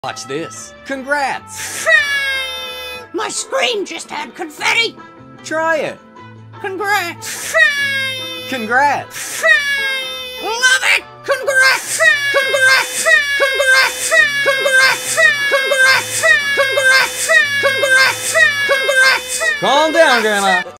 Watch this. Congrats! My screen just had confetti! Try it. Congrats! Congrats! Love it! Congrats! Congrats! Congrats! Congrats! Congrats! Congrats! Congrats! Congrats! Calm down, Grandma.